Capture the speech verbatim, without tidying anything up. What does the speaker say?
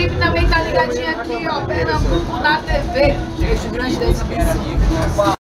Felipe também tá ligadinho aqui, ó, Pernambuco na T V. Beijo grande desse bicho.